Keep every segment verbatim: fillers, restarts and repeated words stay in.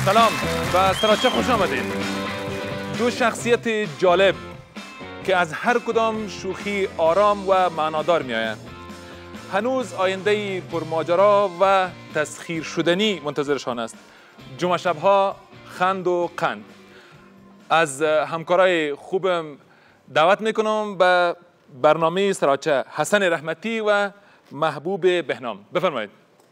سلام و سراچه خوش آمدید. دو شخصیت جالب که از هر کدام شوخی آرام و معنادار می آیند. هنوز آینده پرماجرا و تسخیر شدنی منتظرشان است. جمعه شبها خند و قند. از همکارای خوبم دعوت میکنم به برنامه سراچه حسن رحمتی و محبوب بهنام. بفرمایید.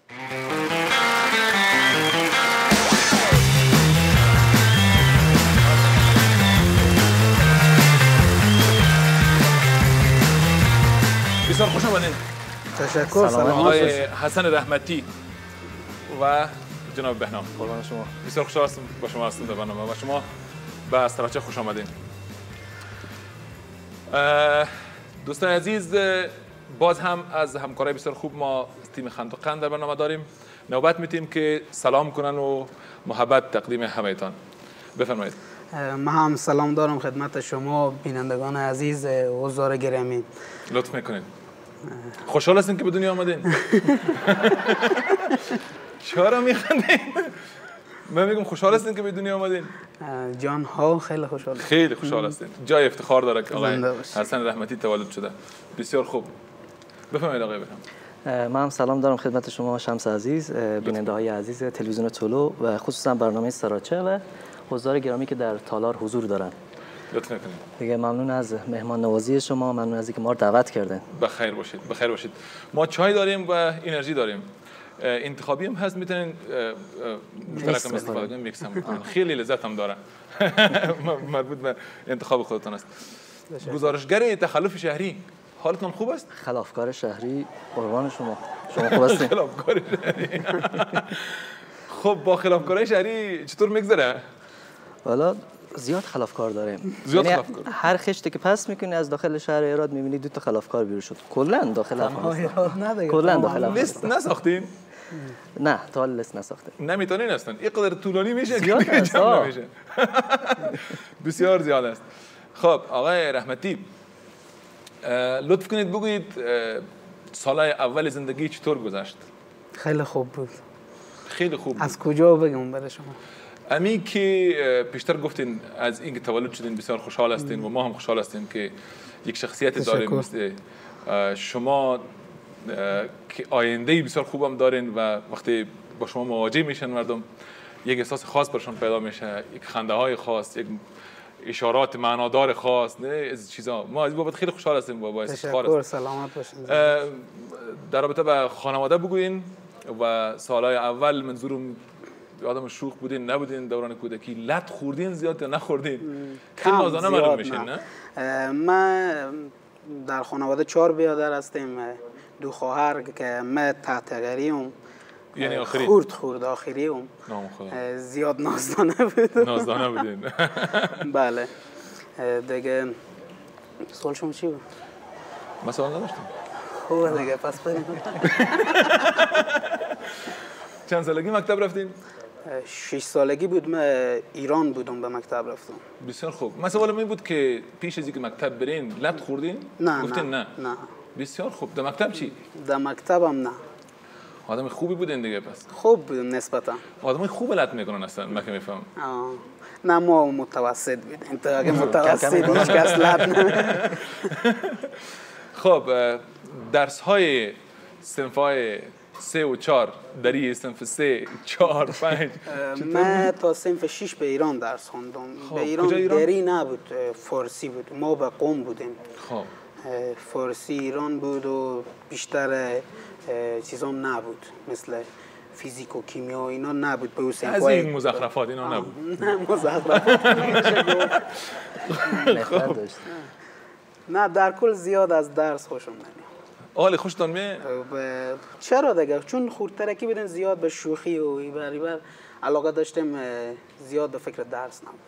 بسیار خوش آمدید. تشکر. سلام آقای حسن رحمتی و جناب بهنام. قربان شما. بسیار خوشحال هستم با شما هستم در برنامه و شما به سراچه خوش آمدید. دوستان عزیز، باز هم از همکارای بسیار خوب ما تیم خند و قند در برنامه داریم. نوبت میتیم که سلام کنن و محبت تقدیم همه‌تان. بفرمایید. من هم سلام دارم خدمت شما بینندگان عزیز حضار گرامی. لطف میکنید. خوشحال هستین که به دنیا آمدین؟ چرا میخندین؟ من میگم خوشحال هستین که به دنیا آمدین؟ جان ها خیلی خوشحال. خیلی خوشحال هستین. جای افتخار داره که آقای حسن رحمتی تولد شده. بسیار خوب. بفرمایید آقای بهنام. من هم سلام دارم خدمت شما شمس عزیز، بیننده های عزیز تلویزیون طلوع و خصوصا برنامه سراچه و حضار گرامی که در تالار حضور دارن. لطف میکنید. دیگه ممنون از مهمان نوازی شما، ممنون از اینکه ما رو دعوت کردین. بخیر باشید. بخیر باشید. ما چای داریم و انرژی داریم. انتخابی هم هست، میتونین مشترک هم استفاده کنین، میکس هم بکنین. خیلی لذت هم داره. مربوط به انتخاب خودتان است. گزارشگر تخلف شهری، حالتون خوب است؟ خلافکار شهری، قربان شما. شما خوب هستین؟ خلافکار شهری. خب با خلافکارای شهری چطور میگذره؟ والا زیاد خلافکار داریم. زیاد یعنی خلافکار. هر خشتی که پس میکنی از داخل شهر ایراد میبینی دو تا خلافکار بیرون شد. کلا داخل افغانستان. کلا داخل افغانستان. لیست نساختین؟ نه، تا حالا لیست نساختیم. نمیتونین اصلا. این قدر طولانی میشه زیاد که جمع نمیشه. بسیار زیاد است. خب آقای رحمتی، لطف کنید بگویید سالهای اول زندگی چطور گذشت؟ خیلی خوب بود. خیلی خوب بود. از کجا بگم برای شما؟ امی که پیشتر گفتین از اینکه تولد شدین بسیار خوشحال هستین و ما هم خوشحال هستیم که یک شخصیت داریم مثل شما که آینده بسیار خوبم دارین و وقتی با شما مواجه میشن مردم یک احساس خاص برشون پیدا میشه، یک خنده های خاص، یک اشارات معنادار خاص، نه از چیزا. ما از این بابت خیلی خوشحال هستیم و باعث افتخار تشکر. سلامت باشین. در رابطه با خانواده بگوین و سالهای اول منظورم آدم شوخ بودین نبودین دوران کودکی، لط خوردین زیاد یا نخوردین؟ خیلی نازانه معلوم میشین نه؟ من در خانواده چهار برادر هستیم، دو خواهر که من تحتگریم، یعنی آخری خورد خورد آخریم، زیاد نازدانه بودیم. نازدانه بودین. بله دیگه. سوال شما چی بود؟ من سوال نداشتم. خوبه دیگه، پس بریم. چند سالگی مکتب رفتین؟ شش سالگی بود، من ایران بودم به مکتب رفتم. بسیار خوب. من سوالم این بود که پیش از اینکه مکتب برین لط خوردین؟ نه گفتین نه نه. بسیار خوب. در مکتب چی؟ در مکتبم نه. آدم خوبی بودین دیگه پس؟ خوب بودم نسبتا. آدم خوب لط میکنن اصلا، من که میفهم. نه ما متوسط بودیم. تا اگه متوسط هیچ کس لط نمیکنه. خب درس های صنف های سه و چهار دری صنف سه چهار پنج من تا صنف شش به ایران درس خوندم. به ایران دری نبود، فارسی بود. ما به قم بودیم. خب فارسی ایران بود و بیشتر چیزام نبود، مثل فیزیک و کیمیا اینا نبود. به اون از این مزخرفات اینا نبود. نه مزخرفات نمیشه. نه در کل زیاد از درس خوشم نمیاد. حال خوشتون میاد؟ چرا دیگه؟ چون خردترکی بودیم، زیاد به شوخی و ایبر ایبر علاقه داشتیم، زیاد به فکر درس نبود.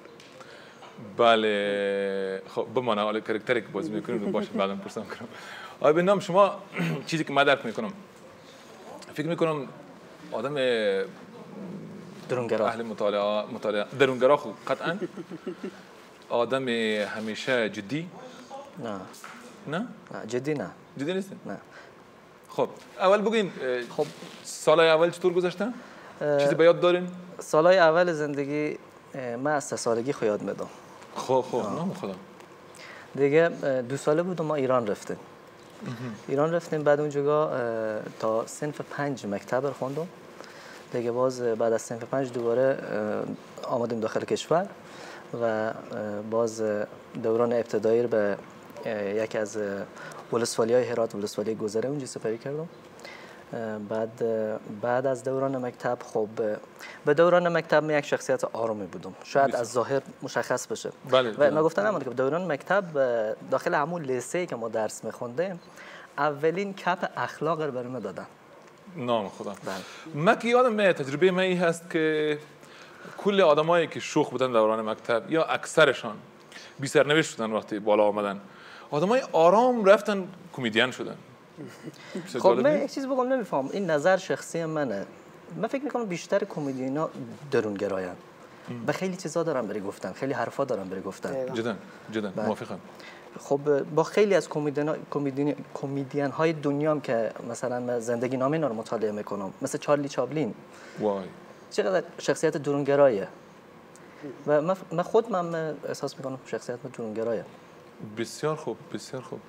بله خب بمانه حالا کرکتری که بازی میکنیم باشه بعدا پرسم کنم. آقای بهنام، شما چیزی که من درک میکنم فکر میکنم آدم درونگرا، اهل مطالعه مطالعه درونگرا خب قطعا آدم همیشه جدی؟ نه نه؟ نه جدی نه. جدی نیست؟ نه. خب اول بگین خب سال اول چطور گذشته؟ چیزی به یاد دارین؟ سالهای اول زندگی من از سه سالگی خیاد میدم. خب خب نام خدا. دیگه دو ساله بودم ما ایران رفتیم. ایران رفتیم بعد اونجا تا صنف پنج مکتب خوندم. دیگه باز بعد از صنف پنج دوباره آمدیم داخل کشور و باز دوران ابتدایی رو به یکی از ولسوالی‌های هرات ولسوالی گذره اونجا سپری کردم. بعد بعد از دوران مکتب خب به دوران مکتب من یک شخصیت آرامی بودم، شاید از ظاهر مشخص بشه. بله و نگفتن نمونده که دوران مکتب داخل همون لیسه‌ای که ما درس می‌خوندیم اولین کپ اخلاق رو برام دادن. نام خدا. بله. من که یادم میاد تجربه من این هست که کل آدمایی که شوخ بودن دوران مکتب یا اکثرشان بی سرنوشت شدن وقتی بالا آمدن، آدمای آرام رفتن کمدین شدن. خب من یک چیز بگم نمیفهم، این نظر شخصی منه. من فکر میکنم بیشتر کمدینا درونگرایان و خیلی چیزا دارن برای گفتن، خیلی حرفا دارن برای گفتن. جدا جدا موافقم. خب با خیلی از کمدین کمدین کمدین های دنیا هم که مثلا من زندگی نامه اینا رو مطالعه میکنم، مثل چارلی چاپلین، وای چقدر شخصیت درونگرایه و من خود من احساس میکنم شخصیت من درونگرایه. بسیار خوب بسیار خوب.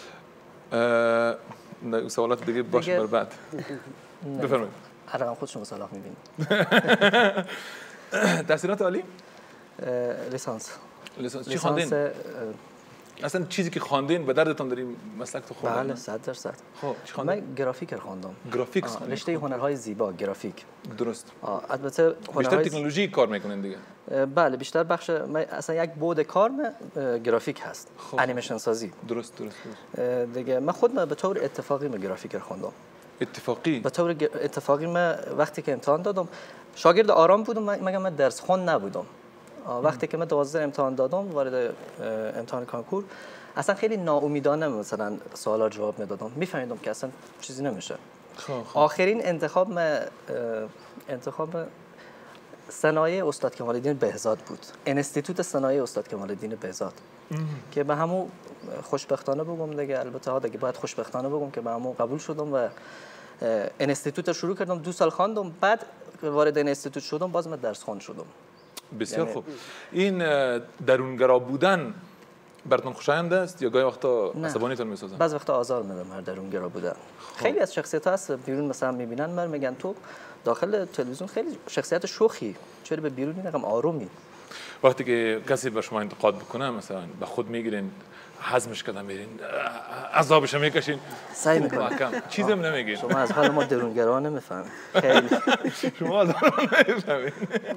سوالات دیگه باشه بر بعد. بفرمایید. هر رقم خودشون مصالح می‌بینید. تحصیلات عالی؟ لیسانس. لیسانس چی خواندین؟ اصلا چیزی که خواندین به دردتون داریم مسلک تو خوندن؟ بله صد درصد. خب چی خواندین؟ من گرافیک خواندم. گرافیک رشته هنرهای زیبا گرافیک. درست. البته بیشتر تکنولوژی کار میکنین دیگه. بله بیشتر بخش اصلا یک بعد کار من گرافیک هست. خب. انیمیشن سازی. درست درست درست. دیگه من خود من به طور اتفاقی من گرافیک خواندم. اتفاقی؟ به طور اتفاقی من وقتی که امتحان دادم شاگرد آرام بودم، مگه من درس خوان نبودم. وقتی که من دوازده امتحان دادم وارد امتحان کنکور اصلا خیلی ناامیدانه مثلا سوالا جواب میدادم، میفهمیدم که اصلا چیزی نمیشه. خب خب. آخرین انتخاب من انتخاب صنایع استاد کمال الدین بهزاد بود، انستیتوت صنایع استاد کمال الدین بهزاد که به همون خوشبختانه بگم دیگه، البته ها دیگه باید خوشبختانه بگم که به همون قبول شدم و انستیتوت شروع کردم، دو سال خواندم، بعد وارد انستیتوت شدم باز من درس خوان شدم. بسیار خوب. این درونگرا بودن براتون خوشایند است یا گاهی وقتا عصبانیتون میسازه؟ بعضی وقتا آزار میدم هر درونگرا بودن. خیلی از شخصیت‌ها هست بیرون مثلا میبینن من میگن تو داخل تلویزیون خیلی شخصیت شوخی، چرا به بیرون این رقم آرومی؟ وقتی که کسی به شما انتقاد بکنه مثلا به خود میگیرین هضمش کردن میرین عذابش میکشین سعی میکنین چیزی هم نمیگین. شما از حال ما درونگرا نمیفهمید. خیلی شما از حال ما نمیفهمید.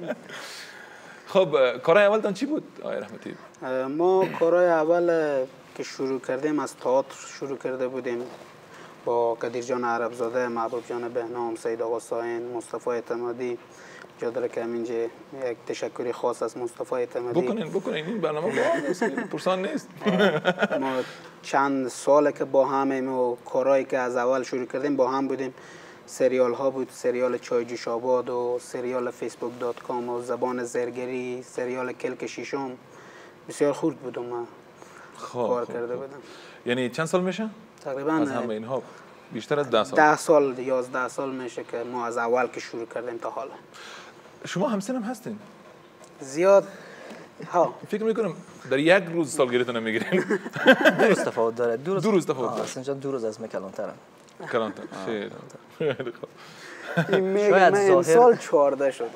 خب کارهای اولتان چی بود آقای رحمتی؟ ما کارهای اول که شروع کردیم از تئاتر شروع کرده بودیم با قدیر جان عربزاده، محبوب جان بهنام، سید آقا ساین، مصطفی اعتمادی. جا داره که همینجا یک تشکری خاص از مصطفی اعتمادی بکنین بکنین این برنامه با نیست پرسان نیست. ما چند ساله که با همیم و کارهایی که از اول شروع کردیم با هم بودیم. سریال ها بود، سریال چایجوش آباد و سریال فیسبوک دات کام و زبان زرگری، سریال کلک شیشم. بسیار خورد بودم من کار کرده بودم. یعنی چند سال میشه؟ تقریبا از همه اینها بیشتر از ده سال. ده سال یازده سال میشه که ما از اول که شروع کردیم تا حالا. شما همسن هم هستین؟ زیاد ها فکر میکنم در یک روز سالگیریتون رو میگیرین. دو روز تفاوت داره. دو روز دو روز تفاوت داره. اصلا دو روز از مکلانترم. کلانتر. خیلی خیلی خوب. این میگه من این سال چهارده شدم.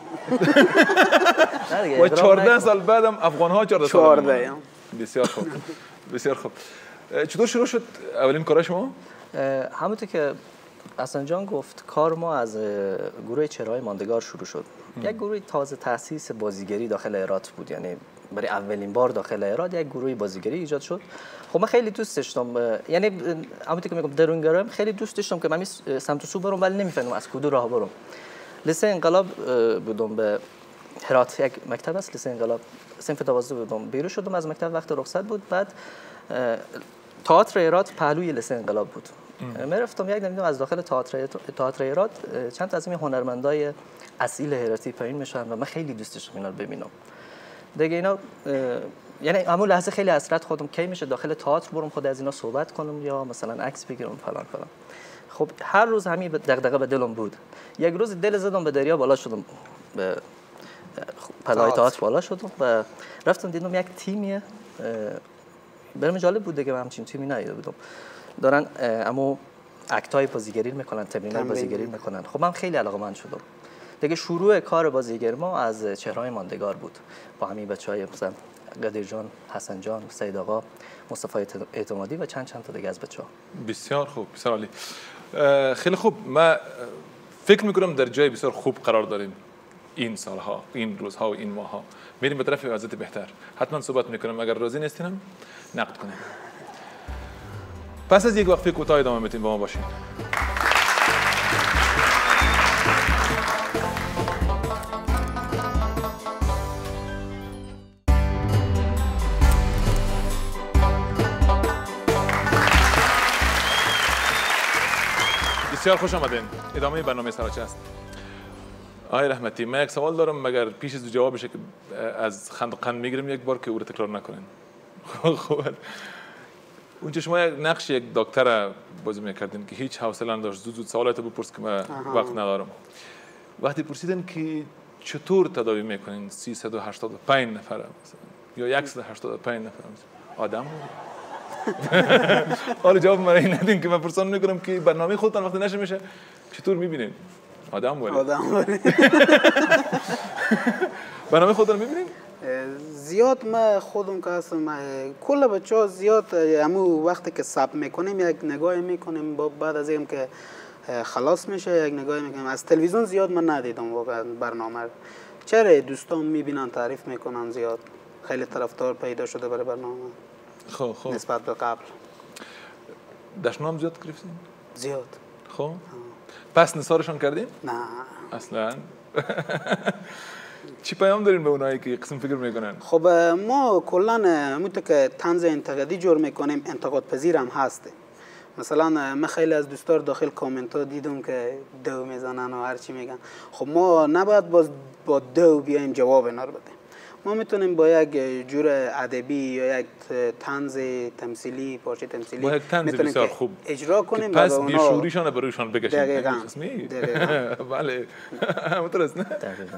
و چهارده سال بعدم افغان ها چهارده سال. چهارده. بسیار خوب. بسیار خوب. چطور شروع شد اولین کار شما؟ همونطور که حسن جان گفت کار ما از گروه چهره‌های ماندگار شروع شد. یک گروه تازه تأسیس بازیگری داخل هرات بود، یعنی برای اولین بار داخل هرات یک گروه بازیگری ایجاد شد. خب من خیلی دوست داشتم، یعنی همونطور که میگم درونگرایم خیلی دوست داشتم که من سمت و سو برم ولی نمیفهمم از کدوم راه برم. لیسه انقلاب بودم به هرات، یک مکتب است لیسه انقلاب، صنف دوازده بودم. بیرون شدم از مکتب وقت رخصت بود، بعد تئاتر هرات پهلوی لیسه انقلاب بود. من رفتم یک دیدم از داخل تئاتر تئاتر هرات چند تا از این هنرمندای اصیل هراتی پایین میشن و من خیلی دوست داشتم اینا رو ببینم. دیگه اینا یعنی همون لحظه خیلی حسرت خودم کی میشه داخل تئاتر برم خود از اینا صحبت کنم یا مثلا عکس بگیرم فلان فلان. خب هر روز همین دغدغه به دلم بود. یک روز دل زدم به دریا، بالا شدم به پلای تئاتر بالا شدم و رفتم دیدم یک تیمیه. برام جالب بود دیگه، من همچین تیمی ندیده بودم. دارن اما اکتای بازیگری میکنن، تمرینات بازیگری میکنن. خب من خیلی علاقه‌مند شدم دیگه. شروع کار بازیگری ما از چهره‌های ماندگار بود، با همین بچهای مثلا قدیر جان، حسن جان، سید آقا، مصطفی اعتمادی و چند چند تا دیگه از بچه‌ها. بسیار خوب، بسیار عالی. خیلی خوب. من فکر میکنم در جای بسیار خوب قرار داریم این سالها، این روزها و این ماهها. میریم به طرف وضعیت بهتر. حتما صحبت میکنم، اگر راضی نیستین نقد کنیم. پس از یک وقفه کوتاه ادامه میتین با ما باشین. بسیار خوش آمدین. ادامه برنامه سراچه است. آقای رحمتی، من یک سوال دارم، مگر پیش از جواب بشه که از خند قند میگیریم یک بار که او رو تکرار نکنین. خب اونجا شما یک نقش یک دکتر بازی میکردین که هیچ حوصله نداشت، زود زود سوالات بپرس که من وقت ندارم. وقتی پرسیدن که چطور تداوی میکنین سیصد و هشتاد و پنج نفر مثلا یا صد و هشتاد و پنج نفر آدم حالا جواب من این ندین که من پرسان میکنم که برنامه خودتان وقتی نشه میشه چطور میبینین؟ آدم ولی آدم ولی برنامه خودتان میبینین؟ زیاد ما خودم که هستم کل بچه ها زیاد همون وقتی که ثبت میکنیم یک نگاه میکنیم، بعد از این که خلاص میشه یک نگاه میکنیم. از تلویزیون زیاد من ندیدم واقعا برنامه. چرا دوستان میبینن تعریف میکنن، زیاد خیلی طرفدار پیدا شده برای برنامه. خب خب نسبت به قبل دشنام زیاد گرفتین؟ زیاد. خب پس نثارشان کردین؟ نه اصلا. چی پیام دارین به اونایی که قسم فکر میکنن؟ خب ما کلا همونطور که طنز انتقادی جور میکنیم انتقاد پذیر هم هستیم. مثلا من خیلی از دوستار داخل کامنت ها دیدم که دو میزنن و هر چی میگن. خب ما نباید باز با دو بیایم جواب اینا رو بدیم. ما میتونیم با یک جور ادبی یا یک طنز تمثیلی، پارچه تمثیلی با یک طنز بسیار خوب اجرا کنیم که پس بیشوریشان رو برویشان بکشیم. دقیقاً. بله همونطور است نه؟ دقیقاً.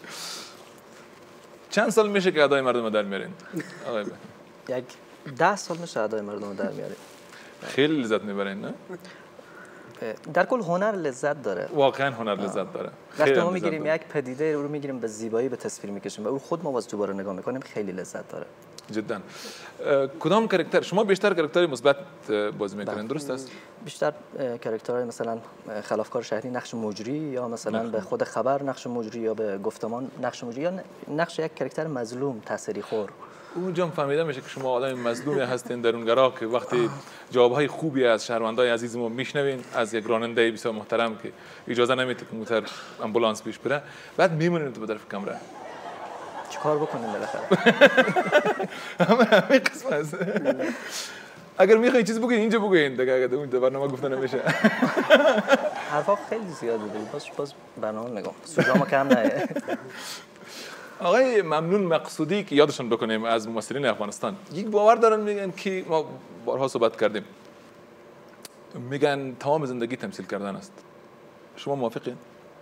چند سال میشه که ادای مردم در میارین؟ آقای یک ده سال میشه ادای مردم در میاریم. خیلی لذت میبرین نه؟ در کل هنر لذت داره. واقعا هنر لذت داره. وقتی ما میگیریم یک پدیده رو میگیریم به زیبایی به تصویر میکشیم و او خود ما باز دوباره نگاه میکنیم، خیلی لذت داره. جدا. کدام کاراکتر شما بیشتر کاراکتر مثبت بازی میکنین، درست است؟ بیشتر کاراکترهای مثلا خلافکار شهری نقش مجری، یا مثلا به خود خبر نقش مجری، یا به گفتمان نقش مجری، یا نقش یک کاراکتر مظلوم تاثیری خور. اونجا فهمیده میشه که شما آدم مظلومی هستین درونگرا که وقتی جوابهای خوبی از شهروندای عزیز ما میشنوین از یک راننده بسیار محترم که اجازه نمیده که موتور امبولانس پیش بره، بعد میمونین تو طرف کامرا. چیکار بکنیم بالاخره؟ همین قسم است. اگر میخواین چیز بگین اینجا بگین دیگه، اگه اون برنامه گفته نمیشه. حرفا خیلی زیاد بوده، باز باز برنامه نگم سوژه‌ام کم نه. آقای ممنون مقصودی که یادشون بکنیم از ممثلین افغانستان، یک باور دارن میگن که ما بارها صحبت کردیم، میگن تمام زندگی تمثیل کردن است. شما موافقین؟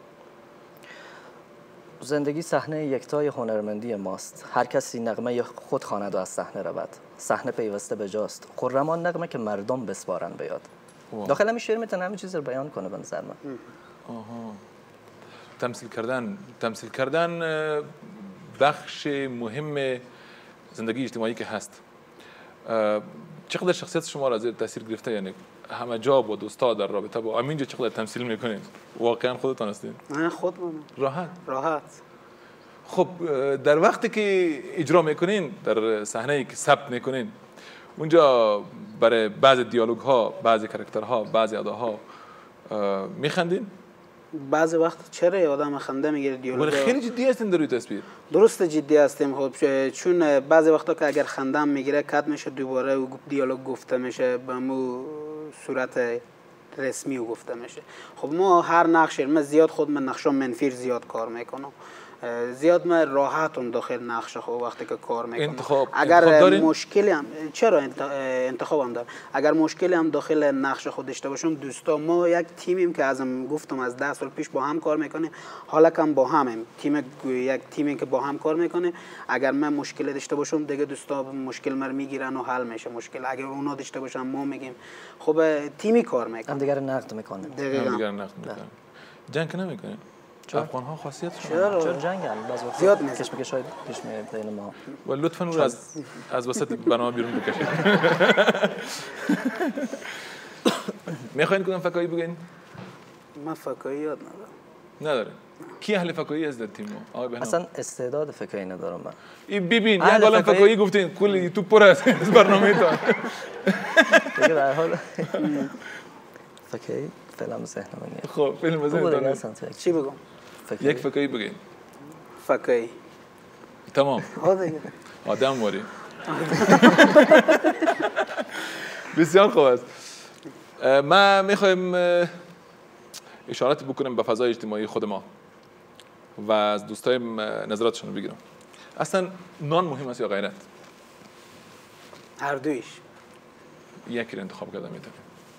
زندگی صحنه یکتای هنرمندی ماست. هر کسی نغمه خود خواند و از صحنه رود. صحنه پیوسته به جاست. خرمان نغمه که مردم بسپارند بیاد. داخل همین شعر میتونه همین چیز رو بیان کنه به نظر من. آها. تمثیل کردن، تمثیل کردن بخش مهم زندگی اجتماعی که هست. چقدر شخصیت شما را زیر تاثیر گرفته؟ یعنی همه جا با دوستا در رابطه با همینجا چقدر تمثیل میکنید؟ واقعا خودتان هستین؟ نه خودمون. راحت. راحت. خب در وقتی که اجرا میکنین، در صحنه‌ای که ثبت میکنین، اونجا برای بعضی دیالوگ ها، بعضی کاراکتر ها، بعضی اداها میخندین؟ بعضی وقت چرا آدم خنده میگیره دیالوگ. خیلی جدی هستین در روی تصویر. درست جدی هستیم. خب چون بعضی وقتا که اگر خندم میگیره کات میشه، دوباره دیالوگ گفته میشه به مو صورت رسمی و گفته میشه. خب ما هر نقش، من زیاد خود من نقشام منفیر زیاد کار میکنم. زیاد من راحتم داخل نقشه خب وقتی که کار میکنم. انتخاب اگر انتخاب مشکلی هم چرا انتخابم دارم، اگر مشکلی هم داخل نقشه خود داشته باشم، دوستا ما یک تیمیم که ازم گفتم از ده سال پیش با هم کار میکنیم، حالا کم با همیم تیم، یک تیمی که با هم کار میکنیم. اگر من مشکلی داشته باشم دیگه دوستا مشکل مر میگیرن و حل میشه مشکل. اگر اونا داشته باشن ما میگیم خب تیمی کار میکنه، هم دیگر نقد میکنه، هم دیگر نقد میکنه. جنگ نمیکنه. افغان ها خاصیتشون چرا چرا جنگ هم بعضی وقت زیاد میشه کشمکش های پیش میاد بین ما. و لطفاً او از از وسط برنامه بیرون بکشید. میخواین کدوم فکایی بگین؟ من فکایی یاد ندارم. نداره. کی اهل فکایی از در تیم ما؟ آقای بهنام. اصلا استعداد فکایی ندارم من. این ببین یک عالم فکایی گفتین کل یوتیوب پر است برنامه تان. دیگه در حال فکایی فیلم ذهن من نیست. خب فیلم ذهن تان چی بگم؟ یک فکایی بگین. فکایی. تمام. ها دیگه. آدم واری. بسیار خوب است. ما میخوایم اشارات بکنیم به فضای اجتماعی خود ما و از دوستای نظراتشون رو بگیرم. اصلا نان مهم است یا غیرت؟ هر دویش. یکی رو انتخاب کردم میتونم.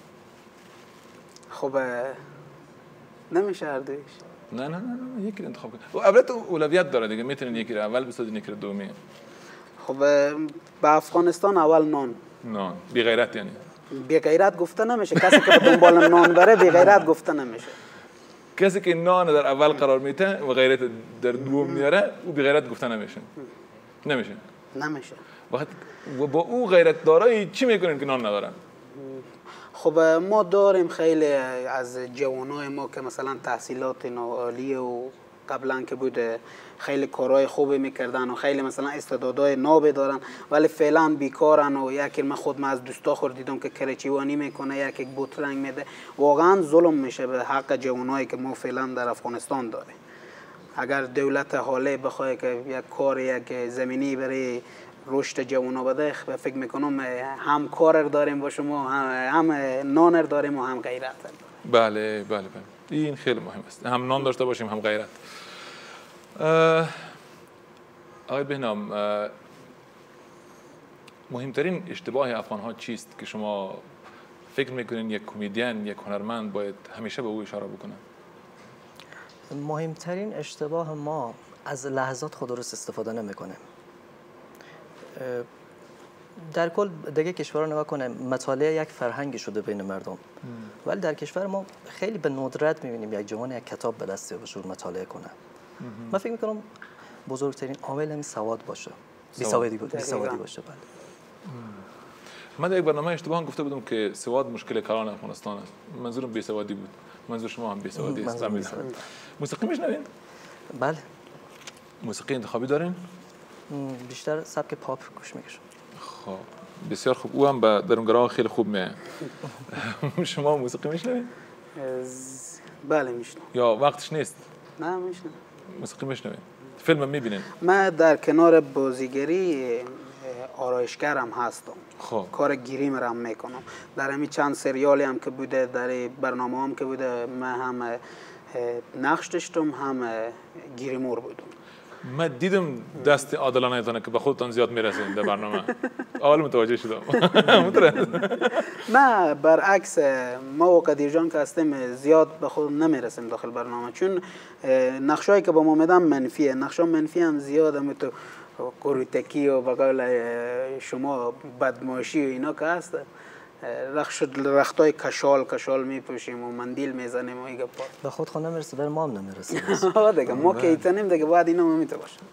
خب نمیشه هر دویش. نه نه نه نه یکی رو انتخاب کنید. البته اولویت داره دیگه، میتونین یکی رو اول بسازین یکی رو دومی. خب با افغانستان اول نان. نان بی غیرت یعنی؟ بی غیرت گفته نمیشه، کسی که به دنبال نان بره بی غیرت گفته نمیشه. کسی که نان در اول قرار میده و غیرت در دوم میاره او بی غیرت گفته نمیشه. نمیشه. نمیشه. وقت و با او غیرت دارایی چی میکنین که نان ندارن؟ خب ما داریم خیلی از جوانای ما که مثلا تحصیلات عالیه و قبلا که بوده خیلی کارهای خوبی میکردن و خیلی مثلا استعدادهای نابی دارن ولی فعلا بیکارن و یکی من خود من از دوستا خود دیدم که کرچیوانی میکنه یکی بوت رنگ میده. واقعا ظلم میشه به حق جوانایی که ما فعلا در افغانستان داریم. اگر دولت حاله بخواد که یک کار یک زمینی برای رشد جوانا بده فکر میکنم هم کار داریم با شما هم, هم نان داریم و هم غیرت. بله بله بله این خیلی مهم است، هم نان داشته باشیم هم غیرت. آقای بهنام مهمترین اشتباه افغان ها چیست که شما فکر میکنین یک کمدین یک هنرمند باید همیشه به او اشاره بکنه؟ مهمترین اشتباه ما از لحظات خود درست استفاده نمیکنه. در کل دیگه کشورها نگاه کنه مطالعه یک فرهنگی شده بین مردم، ولی در کشور ما خیلی به ندرت میبینیم یک جوان یک کتاب به دست بیاره مطالعه کنه. من فکر میکنم بزرگترین عامل همین سواد باشه، بیسوادی بیسوادی باشه. بله. من در یک برنامه اشتباها گفته بودم که سواد مشکل کلان افغانستان است. منظورم بیسوادی بود. منظور شما هم بیسوادی است. موسیقی میشنوین؟ بله. موسیقی انتخابی دارین؟ بیشتر سبک پاپ گوش میکشم. خب بسیار خوب، او هم به درونگرا خیلی خوب میه. شما موسیقی میشنوین؟ بله میشنم. یا وقتش نیست؟ نه میشنم. موسیقی میشنوین؟ فیلم میبینین؟ من در کنار بازیگری آرایشگرم هستم. خب کار گیریم رم میکنم. در همین چند سریالی هم که بوده، در برنامه هم که بوده، من هم نقش داشتم هم گیریمور بودم. من دیدم دست عادلانه ایتانه که به خودتان زیاد میرسین در برنامه. اول متوجه شدم. نه برعکس ما و قدیر جان که هستیم زیاد به خود نمیرسیم داخل برنامه، چون نقشایی که با ما میدم منفیه. نقشا منفی هم زیاد هم تو کروتکی و بقول شما بدماشی و اینا که هست. رخش رختای کشال کشال میپوشیم و مندیل میزنیم و ایگه پا به خود خود نمیرسه، بر ما هم نمیرسه. ها دیگه ما که ایتنیم دیگه باید اینا هم میتونه باشه.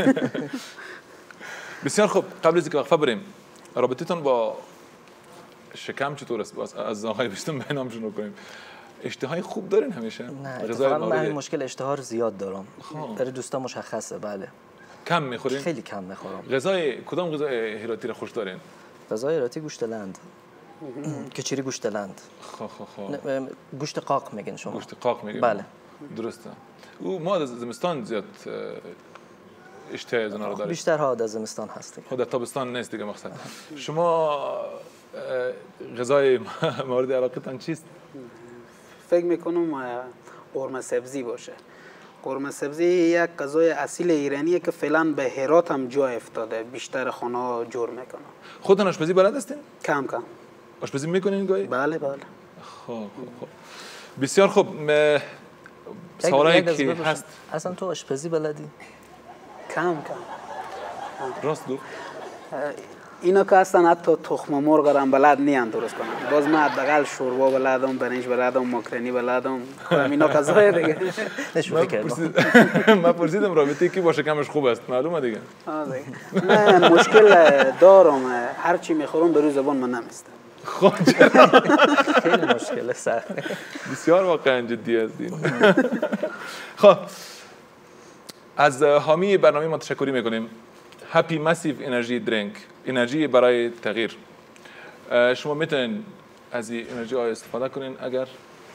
بسیار خوب، قبل از اینکه وقفه بریم رابطتون با شکم چطور است؟ از آقای بهنام بهنام شروع کنیم. اشتهای خوب دارین همیشه؟ نه اتفاقا من همین مشکل اشتها رو زیاد دارم. برای دوستا مشخصه. بله. کم میخورین؟ خیلی کم میخورم. غذای کدام غذای هراتی رو خوش دارین؟ غذای هراتی گوشت لند. کچری گوشت لند. خب خب خب. گوشت قاق میگن شما. گوشت قاق میگن. بله. درسته. او ما از زمستان زیاد اشتهای از اونها رو داریم. بیشتر ها از زمستان هست. خود در تابستان نیست دیگه مقصد. شما غذای مورد علاقتان چیست؟ فکر میکنم قرمه سبزی باشه. قرمه سبزی یک غذای اصیل ایرانیه که فعلا به هرات هم جا افتاده، بیشتر خانه ها جور میکنن. خودتون آشپزی بلد هستین؟ کم کم. آشپزی میکنین گاهی؟ بله بله. خب خب خب بسیار خوب. سوالایی که هست اصلا تو آشپزی بلدی؟ کم کم. راست گفت؟ اینا که هستن حتی تخم مرغ هم بلد نیان درست کنن. باز من حداقل شوربا بلدم، برنج بلدم، ماکرونی بلدم. اینا غذای دیگه. نشون کردم. من پرسیدم رابطه کی باشه کمش خوب است. معلومه دیگه. من مشکل دارم، هر چی میخورم به روی زبان من نمیسته. خب چرا؟ خیلی مشکل سخته. بسیار واقعا جدی هستین. خب از حامی برنامه ما تشکری میکنیم. هپی ماسیو انرژی درینک، انرژی برای تغییر. شما میتونین از این انرژی ها استفاده کنین اگر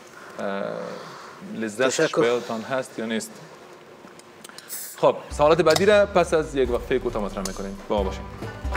لذتش بهتون هست یا نیست. خب سوالات بعدی را پس از یک وقفه کوتاه مطرح میکنیم. با ما باشین.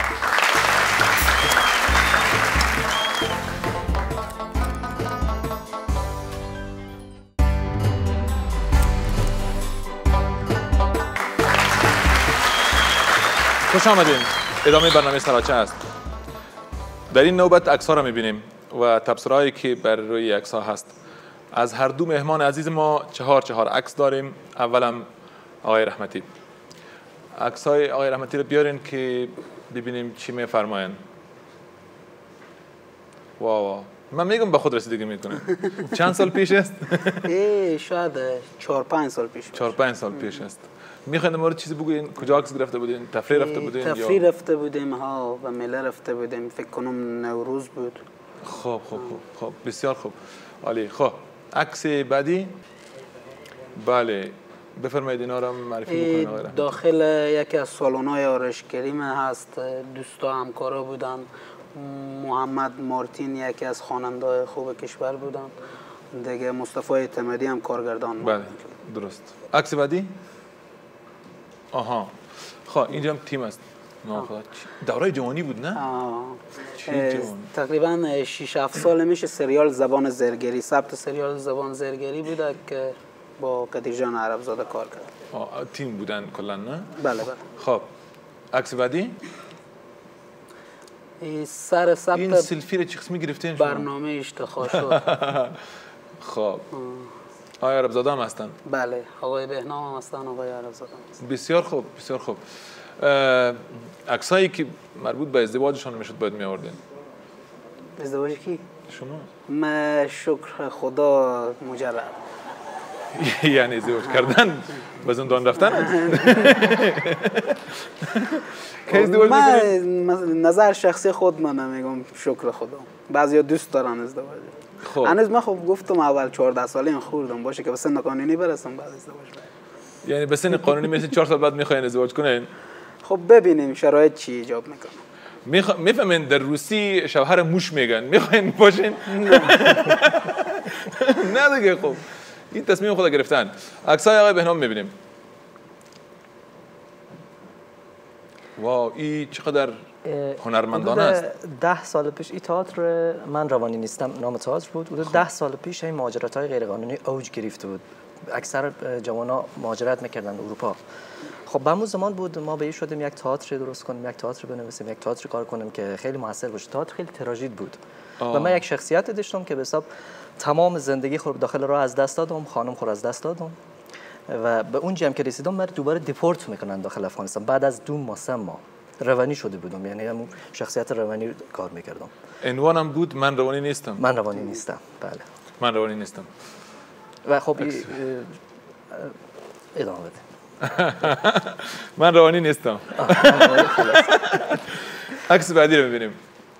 خوش آمدین. ادامه برنامه سراچه است. در این نوبت عکس‌ها را می‌بینیم و تبصره‌هایی که بر روی عکس‌ها هست. از هر دو مهمان عزیز ما چهار چهار عکس داریم. اولم آقای رحمتی. عکس‌های آقای رحمتی رو بیارین که ببینیم چی می‌فرماین. واو من میگم به خود رسیدگی میکنه. چند سال پیش است؟ ای شاید چهار پنج سال پیش. چهار پنج سال پیش است. میخواین مورد چیزی بگوین؟ کجا عکس گرفته بودین؟ تفریح رفته بودین؟ تفریح رفته بودیم ها و مله رفته بودیم. فکر کنم نوروز بود. خب خب خب خب بسیار خوب. عالی. خب عکس بعدی؟ بله بفرمایید اینا رو معرفی بکنید آقای رحمتی. داخل یکی از سالن‌های آرایشگری من هست. دوستا همکارا بودن. محمد مارتین یکی از خواننده‌های خوب کشور بودن. دیگه مصطفی اعتمادی هم کارگردان بود. بله درست. عکس بعدی؟ آها خب اینجا هم تیم است. دوره جوانی بود نه؟ تقریبا شش هفت سال میشه سریال زبان زرگری، ثبت سریال زبان زرگری بوده که با قدیر جان عربزاده کار کرد. آه تیم بودن کلا نه؟ بله بله. خب عکس بعدی؟ سر ثبت این سلفی رو چه قسمی گرفتین شما؟ برنامه اشتخاص شد. خب آقای عربزاده هم هستن؟ بله آقای بهنام هم هستن، آقای عربزاده هم هستن. بسیار خوب بسیار خوب. عکسایی که مربوط به ازدواجشان میشد باید می آوردین. ازدواج کی؟ شما. من شکر خدا مجرد. یعنی ازدواج کردن به زندان رفتن؟ کی ازدواج میکنین؟ من نظر شخصی خود من نمیگم شکر خدا. بعضیا دوست دارن ازدواج. خب هنوز من خب گفتم اول چهارده ساله خوردم باشه که به سن قانونی برسم بعد ازدواج کنم. یعنی به سن قانونی میرسین چهار سال بعد میخواین ازدواج کنین؟ خب ببینیم شرایط چی ایجاب میکنه. میخ... میفهمین در روسی شوهر موش میگن میخواین باشین؟ نه دیگه. خب این تصمیم خود گرفتن. عکسای آقای بهنام میبینیم. واو این چقدر هنرمندانه است. ده سال پیش این تئاتر من روانی نیستم نام تئاتر بود. حدود ده سال پیش این مهاجرت‌های غیرقانونی اوج گرفته بود. اکثر جوان‌ها مهاجرت می‌کردن اروپا. خب به همون زمان بود ما به این شدیم یک تئاتر درست کنیم، یک تئاتر بنویسیم، یک تئاتر کار کنیم که خیلی موثر باشه. تئاتر خیلی تراژید بود. آه. و من یک شخصیت داشتم که به حساب تمام زندگی خود داخل راه از دست دادم، خانم خود از دست دادم و به اون جام که رسیدم من دوباره دیپورت میکنن داخل افغانستان بعد از دو ماه سه ماه روانی شده بودم. یعنی همون شخصیت روانی کار میکردم. عنوانم بود من روانی نیستم. من روانی نیستم. بله من روانی نیستم. و خب ادامه بده. من روانی نیستم. عکس بعدی رو می‌بینیم.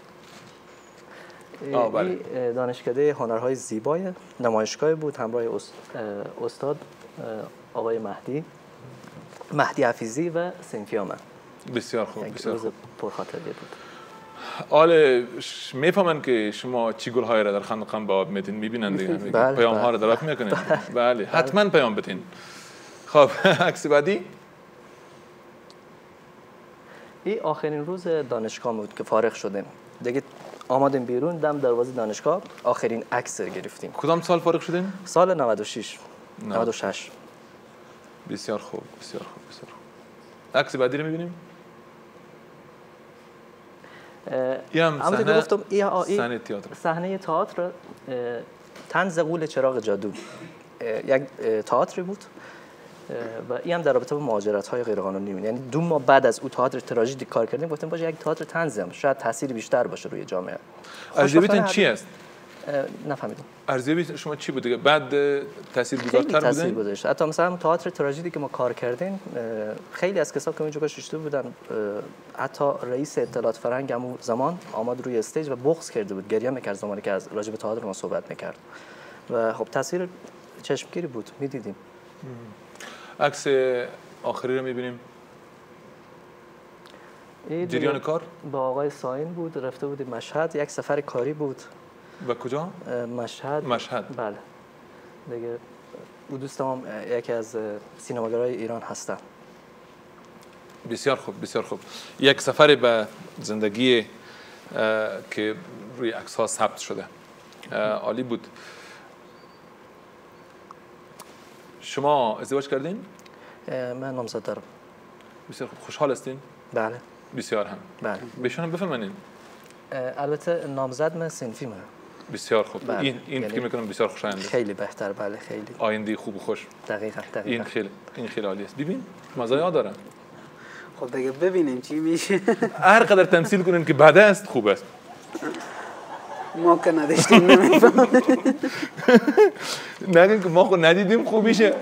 آه بله. دانشکده هنرهای زیبای نمایشگاه بود همراه استاد آقای مهدی مهدی حفیظی و سینفیا من. بسیار خوب بسیار خوب. پرخاطره بود. آله میفهمن که شما چی گل‌های را در خندقان به آب میدین میبینن دیگه. پیام ها را دریافت میکنین. بله حتما پیام بدین. خب عکس بعدی این آخرین روز دانشگاه بود که فارغ شدیم دیگه آمدیم بیرون دم دروازه دانشگاه آخرین عکس گرفتیم. کدام سال فارغ شدین؟ سال نود و شش نود و شش. بسیار خوب بسیار خوب بسیار خوب. عکس بعدی رو می‌بینیم. هم صحنه گفتم صحنه تئاتر صحنه تئاتر طنز غول چراغ جادو یک تئاتری بود و این هم در رابطه با مهاجرت‌های غیرقانونی بود. یعنی دو ماه بعد از اون تئاتر تراژدی کار کردیم گفتیم باشه یک تئاتر طنزی هم شاید تاثیر بیشتر باشه روی جامعه. ارزیابیتون چی است؟ نفهمیدم. ارزیابی شما چی بوده؟ بعد تاثیرگذارتر بوده؟ تاثیر بودش. حتی مثلا تئاتر تراژدی که ما کار کردیم خیلی از کسایی که اونجا ششته بودن، حتی رئیس اطلاعات فرهنگ هم زمان آمد روی استیج و بغض کرده بود، گریه می‌کرد زمانی که از راجع به تئاتر ما صحبت می‌کرد و خب تاثیر چشمگیری بود، می‌دیدیم. عکس آخری رو می‌بینیم. جریان کار با آقای ساین بود، رفته بودیم مشهد، یک سفر کاری بود. و کجا؟ مشهد. مشهد. بله. دیگه او دوستم یکی از سینماگرای ایران هستن. بسیار خوب بسیار خوب. یک سفر به زندگی که روی عکس ها ثبت شده. عالی بود. شما ازدواج کردین؟ من نامزد دارم. بسیار خوب. خوشحال هستین؟ بله. بسیار هم. بله. بهشون بفهمونین. البته نامزد من صنفی من. بسیار خوب. بله. این این فکر می‌کنم بسیار خوشاینده. خیلی بهتر. بله خیلی. آینده خوب و خوش. دقیقاً دقیقاً. این خیلی این خیلی عالی است. ببین مزایا داره. خب دیگه ببینیم چی میشه. هر قدر تمثیل کنین که بده است خوب است. ما که نداشتیم نمیفهمیم. نگین که ما خود ندیدیم خوب میشه.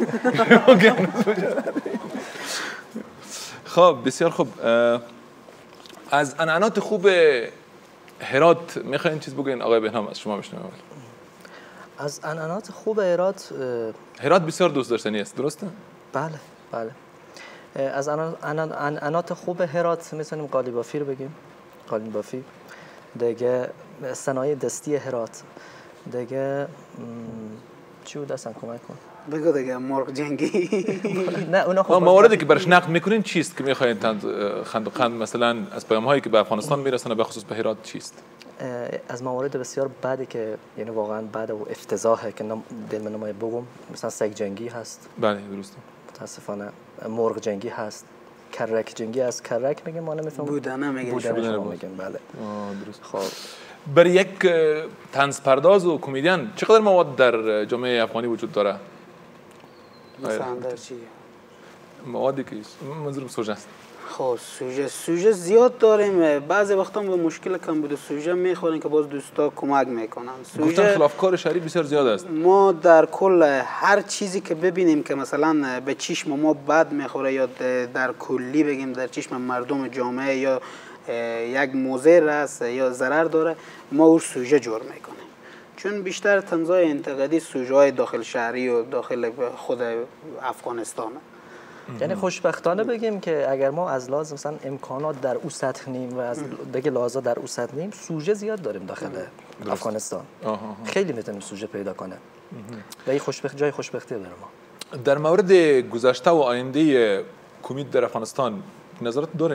خب بسیار خوب. از عنعنات خوب هرات میخواین چیز بگین آقای بهنام؟ از شما بشنویم. از عنعنات خوب هرات هرات بسیار دوست داشتنی است، درسته؟ بله بله. از عنعنات خوب هرات میتونیم قالیبافی رو بگیم. قالیبافی. دیگه صنایع دستی هرات. دیگه چی بود اصلا کمک کن؟ بگو دیگه مرغ جنگی. نه اونا خب مواردی که برش نقد میکنین چیست که میخواین خند و خند مثلا از پیام هایی که به افغانستان میرسونه به خصوص به هرات چیست؟ از موارد بسیار بدی که یعنی واقعا بد و افتضاحه که دل من نمای بگم، مثلا سگ جنگی هست. بله درسته. متاسفانه مرغ جنگی هست. کرک جنگی از کرک میگم، ما نمیفهمم. بودنه میگن. بودنه میگن. بله. درست. خب برای یک طنز پرداز و کمدین چقدر مواد در جامعه افغانی وجود داره؟ مثلا در چی؟ موادی که منظورم سوژه است. خب سوژه سوژه زیاد داریم. بعضی وقتا به مشکل کم بود سوژه میخوریم که باز دوستا کمک میکنن. سوژه خلافکار شهری بسیار زیاد است. ما در کل هر چیزی که ببینیم که مثلا به چشم ما بد میخوره یا در کلی بگیم در چشم مردم جامعه یا یک مضر است یا ضرر داره، ما اون سوژه جور میکنیم. چون بیشتر طنزهای انتقادی سوژه های داخل شهری و داخل خود افغانستانه. یعنی خوشبختانه بگیم که اگر ما از لحاظ مثلا امکانات در او سطح نیم و از دیگه لحاظا در او سطح نیم، سوژه زیاد داریم داخل درست. افغانستان. آه آه. خیلی میتونیم سوژه پیدا کنه. و این خوشبخت جای خوشبختی برای ما. در مورد گذشته و آینده کمد در افغانستان نظرت دارین؟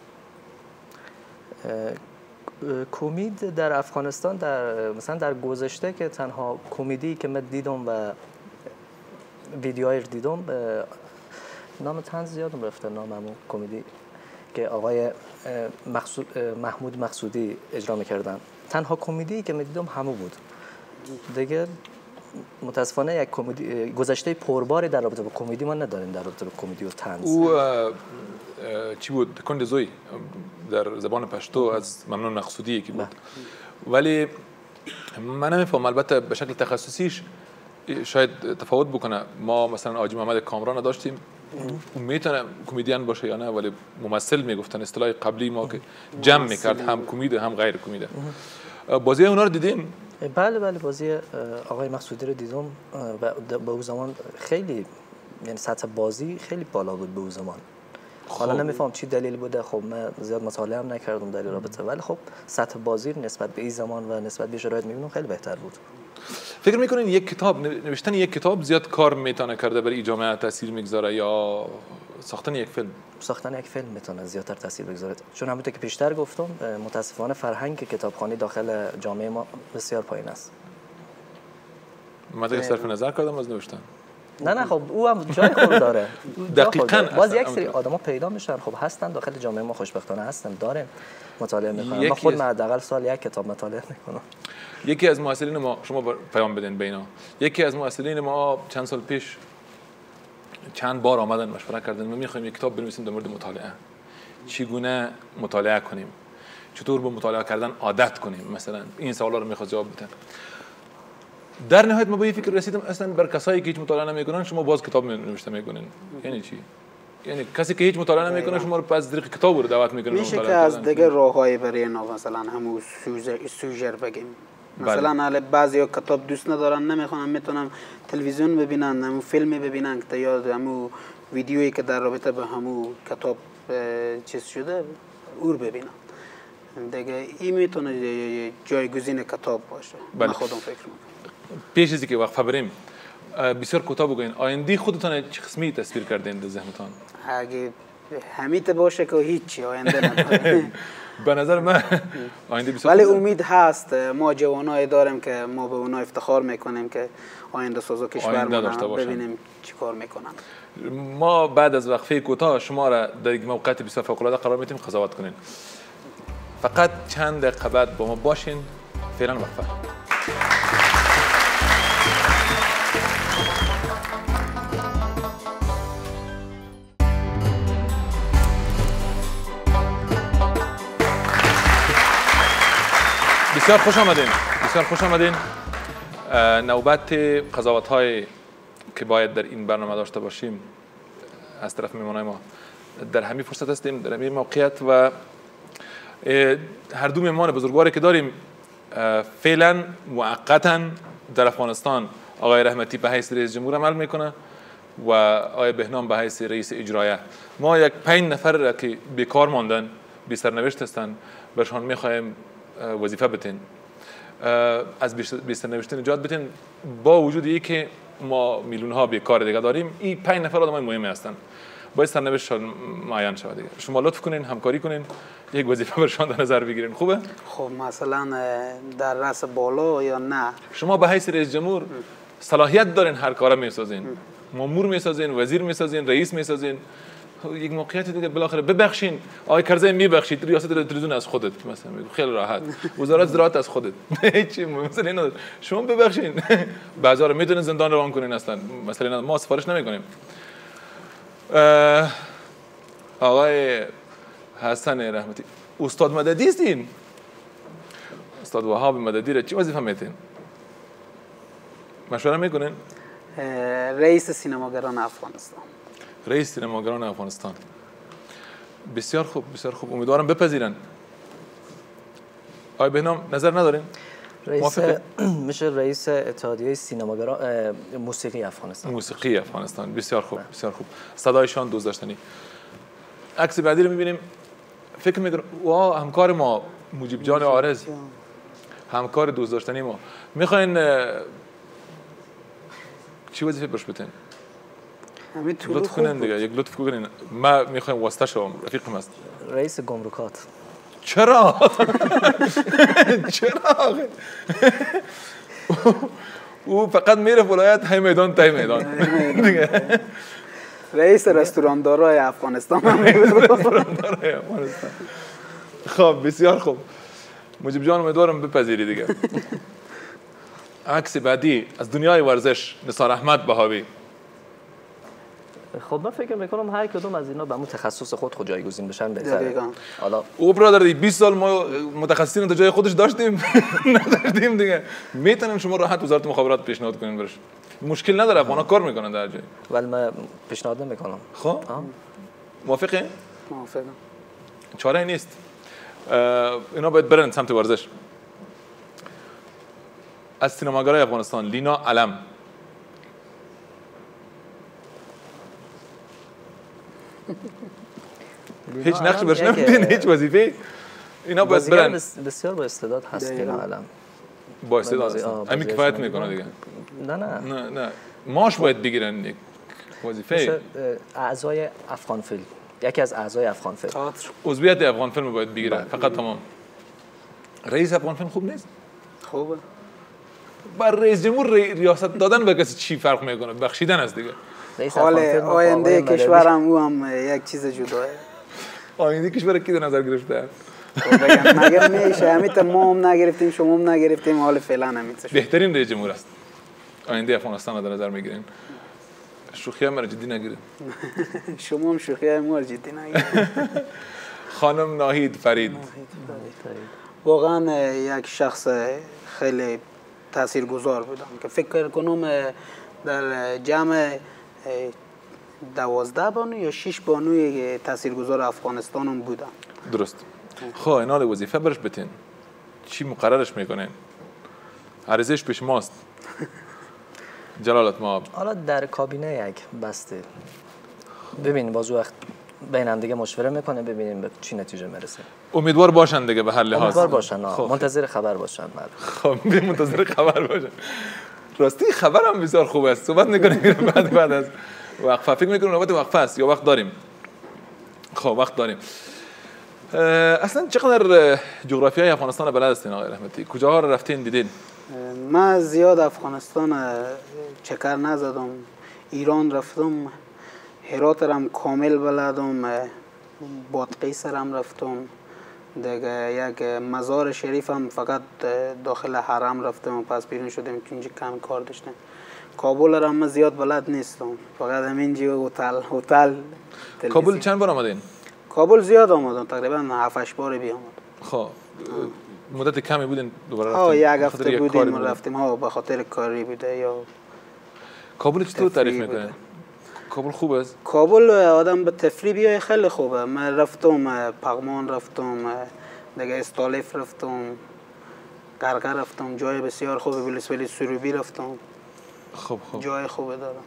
کمد در افغانستان در مثلا در گذشته که تنها کمدی که من دیدم و ویدیوهای دیدم، نام طنز زیادم رفته، نام همون کمدی که آقای مقصود محمود مقصودی اجرا میکردن، تنها کمدی که میدیدم همون بود. دیگه متاسفانه یک کمدی گذشته پرباری در رابطه با کمدی ما نداریم، در رابطه با کمدی و طنز. او چی بود؟ کند زوی در زبان پشتو از ممنون مقصودی که بود. ولی من نمیفهم، البته به شکل تخصصیش شاید تفاوت بکنه. ما مثلا آجی محمد کامران داشتیم، میتونه کمدین باشه یا نه، ولی ممثل میگفتن، اصطلاح قبلی ما که جمع میکرد هم کمد هم غیر کمد. بازی اونا رو دیدین؟ بله بله، بازی آقای مقصودی رو دیدم و به اون زمان خیلی، یعنی سطح بازی خیلی بالا بود به اون زمان. حالا نمیفهم چی دلیل بوده، خب من زیاد مطالعه هم نکردم در این رابطه، ولی خب سطح بازی نسبت به این زمان و نسبت به شرایط میبینم خیلی بهتر بود. فکر میکنین یک کتاب، نوشتن یک کتاب زیاد کار میتونه کرده برای جامعه تاثیر میگذاره، یا ساختن یک فیلم؟ ساختن یک فیلم میتونه زیادتر تاثیر بگذاره، چون همونطور که پیشتر گفتم متاسفانه فرهنگ کتابخوانی داخل جامعه ما بسیار پایین است. من دیگه صرف نظر کردم از نوشتن. نه نه خب او هم جای خود داره. دقیقاً. باز یک سری آدما پیدا میشن، خب هستن داخل جامعه ما، خوشبختانه هستن، دارن مطالعه میکنن. ما خود حداقل سال یک کتاب مطالعه میکنم. یکی از مؤثرین ما، شما پیام بدین به اینا، یکی از مؤثرین ما چند سال پیش چند بار آمدن مشوره کردن ما میخوایم یک کتاب بنویسیم در مورد مطالعه، چگونه مطالعه کنیم، چطور با مطالعه کردن عادت کنیم، مثلا این سوالا رو میخواد جواب بدن. در نهایت ما به این فکر رسیدم اصلا بر کسایی که هیچ مطالعه نمیکنن شما باز کتاب نوشته میکنین. یعنی چی؟ یعنی کسی که هیچ مطالعه نمیکنه شما رو پس طریق کتاب رو دعوت میکنه. میشه که از دیگه راههای برای اینا مثلا همون سوژر بگیم. مثلا حالا بعضیا کتاب دوست ندارن نمیخوان، میتونن تلویزیون ببینن، همون فیلمی ببینن که یا همون ویدیویی که در رابطه به همون کتاب چیز شده او رو ببینن. دیگه این میتونه جایگزین کتاب باشه. بله. من خودم فکر میکنم. پیش از اینکه وقفه بریم بسیار کوتاه بگوین آینده خودتان چه قسمی تصویر کردین در ذهنتان؟ اگه همیت باشه که هیچی آینده نداره. به نظر من آینده بسیار ولی امید هست. ما جوانایی داریم که ما به اونا افتخار میکنیم که آینده سازو کشورمون ببینیم چیکار میکنن. ما بعد از وقفه کوتاه شما را در یک موقعیت بسیار فوق العاده قرار میدیم قضاوت کنین. فقط چند دقیقه بعد با ما باشین. فعلا وقفه. بسیار خوش آمدین. بسیار خوش آمدین. نوبت قضاوت های که باید در این برنامه داشته باشیم از طرف میهمانای ما در همین فرصت هستیم، در همین موقعیت و هر دو مهمان بزرگواری که داریم فعلا موقتا در افغانستان آقای رحمتی به حیث رئیس جمهور عمل میکنه و آقای بهنام به حیث رئیس اجرایه. ما یک پنج نفر را که بیکار ماندن، بی سرنوشت هستند، برشان میخوایم وظیفه بتین، از بی سرنوشت نجات بتین. با وجود ای که ما میلیون ها بیکار دیگه داریم، این پنج نفر آدمای مهمی هستند، باید سرنوشتشان معین شود دیگه. شما لطف کنین همکاری کنین یک وظیفه برشان در نظر بگیرین. خوبه؟ خب مثلا در رأس بالا یا نه؟ شما به حیث رئیس جمهور صلاحیت دارین هر کاره میسازین، مامور میسازین، وزیر میسازین، رئیس میسازین. یک موقعیت دیگه بالاخره ببخشین. آقای کرزی میبخشید، ریاست تلویزیون از خودت مثلا خیلی راحت، وزارت زراعت از خودت، هیچ مثلا اینا شما ببخشین. بعضا رو میتونین زندان روان کنین، اصلا مثلا ما سفارش نمیکنیم. آقای حسن رحمتی استاد مددی هستین؟ استاد وهاب مددی را چی وظیفه میتین؟ مشوره میکنین؟ رئیس سینماگران افغانستان. رئیس سینماگران افغانستان. بسیار خوب، بسیار خوب. امیدوارم بپذیرن. آقای بهنام نظر ندارین؟ رئیس میشه رئیس اتحادیه سینماگران موسیقی افغانستان. موسیقی افغانستان. بسیار خوب، بسیار خوب. صدایشان دوست داشتنی. عکس بعدی رو میبینیم. فکر میکنم وا همکار ما مجیب جان عارض، همکار دوست داشتنی ما. میخواین چی وظیفه برش بتین؟ لطف کنین دیگه، یک لطف کنین. ما میخوایم واسطه شوم، رفیقم است. رئیس گمرکات. چرا؟ چرا؟ او فقط میره ولایت های میدان تای میدان. رئیس رستوراندارای افغانستان. رستوراندارای افغانستان. خب بسیار خوب. مجیب جان امیدوارم بپذیری دیگه. عکس بعدی از دنیای ورزش نثار احمد بهاوی. خب من فکر میکنم هر کدوم از اینا به اون تخصص خود خود جایگزین بشن بهتره. حالا او برادر بیست سال ما متخصصین تا جای خودش داشتیم نداشتیم دیگه. میتونیم شما راحت وزارت مخابرات پیشنهاد کنین برش. مشکل نداره، افغانا کار میکنن در جای. ولی من پیشنهاد نمیکنم. خب موافقی؟ موافقم. چاره نیست. اینا باید برن سمت ورزش. از سینماگرای افغانستان لینا علم. هیچ نقشی برش نمیدین، هیچ وظیفه. اینا باید برن. بسیار با استعداد هست لینا علم. با استعداد هست. همین کفایت میکنه دیگه. نه نه. نه نه. ماش باید بگیرن یک وظیفه. اعضای افغان فیلم. یکی از اعضای افغان فیلم. عضویت افغان فیلم باید بگیره فقط. تمام. رئیس افغان فیلم خوب نیست؟ خوبه. بر رئیس جمهور ریاست دادن به کسی چی فرق میکنه؟ بخشیدن است دیگه. حال آینده کشورم او هم یک چیز جداه. آینده کشور کی در نظر گرفته؟ مگر میشه همین ما هم نگرفتیم شما هم نگرفتیم حال فعلا همین است. بهترین رئیس جمهور است. آینده افغانستان در نظر میگیرین؟ شوخی هم جدی نگیرید. شما هم شوخی هم جدی نگیرید. خانم ناهید فرید. واقعا یک شخص خیلی تاثیرگذار بودم که فکر کنم در جمع دوازده بانو یا شش بانوی تاثیرگذار افغانستان هم بودم. درست. خب اینال وظیفه برش بتین چی مقررش میکنین؟ عرضش پیش ماست. جلالت ما حالا در کابینه یک بسته ببینیم باز وقت بین هم دیگه مشوره میکنه ببینیم به چی نتیجه میرسه. امیدوار باشن دیگه به هر لحاظ. امیدوار باشن. خب. منتظر خبر باشن. خب منتظر خبر باشن. راستی خبرم بسیار خوب است. صحبت میکنیم بعد بعد از وقفه. فکر میکنم نوبت وقفه است یا وقت داریم؟ خب وقت داریم. اصلا چقدر جغرافیای افغانستان بلد هستین آقای رحمتی؟ کجاها رو رفتین دیدین؟ من زیاد افغانستان چکر نزدم. ایران رفتم، هرات هم کامل بلدم، بادغیس هم رفتم، دیگه یک مزار شریف هم فقط داخل حرم رفتم و پس بیرون شدیم که اینجا کم کار داشتم. کابل هم من زیاد بلد نیستم، فقط همینجا هتل هتل. کابل چند بار آمدین؟ کابل زیاد آمدم، تقریبا هفت هشت بار بیامد. خب مدت کمی بودین دوباره رفتین؟ ها یک هفته بودیم رفتیم. ها به خاطر کاری بوده یا کابل چطور تعریف میکنه؟ کابل خوب است؟ کابل آدم به تفریح بیای خیلی خوبه. من رفتم پغمان رفتم، دیگه استالف رفتم، قرقه رفتم، جای بسیار خوبه. ولسوالی سروبی رفتم. خب خب جای خوبه دارم.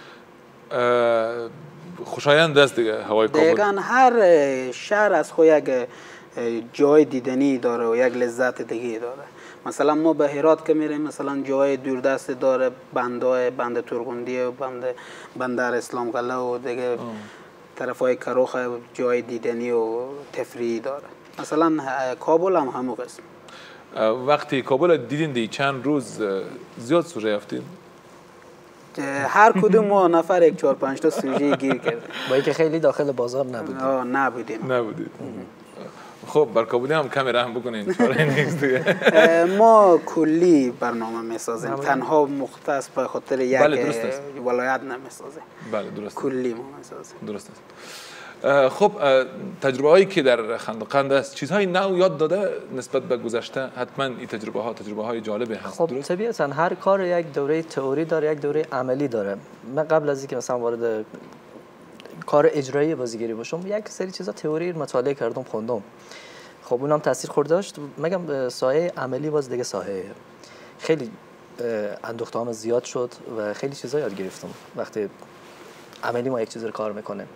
خوشایند است دیگه هوای کابل. دقیقاً هر شهر از خود یک جای دیدنی داره و یک لذت دیگه داره. مثلا ما به هرات که میریم مثلا جای دوردست داره، بندای بند ترغندی و بند بندر اسلام قلعه و دیگه طرفای کروخ جای دیدنی و تفریحی داره. مثلا کابل هم همون قسم. وقتی کابل دیدین دی چند روز زیاد سوژه یافتین؟ هر کدوم ما نفر یک چهار پنج تا سوژه گیر کردیم. با اینکه خیلی داخل بازار نبودیم. آه نبودیم. نبودید. خب بر کابلی هم کمی رحم بکنین چاره نیست دیگه. ما کلی برنامه میسازیم، تنها مختص به خاطر یک ولایت نمیسازیم. بله درست. کلی ما میسازیم. درست است. خب تجربه هایی که در خندقند است چیزهای نو یاد داده نسبت به گذشته؟ حتما این تجربه ها تجربه های جالبی هست. خب طبیعتا هر کار یک دوره تئوری داره یک دوره عملی داره. من قبل از اینکه مثلا وارد کار اجرایی بازیگری باشم یک سری چیزا تئوری مطالعه کردم خوندم. خب اونم تاثیر خورده داشت. مگم سایه عملی باز دیگه سایه خیلی اندوخته‌ام زیاد شد و خیلی چیزا یاد گرفتم وقتی عملی ما یک چیز رو کار میکنه.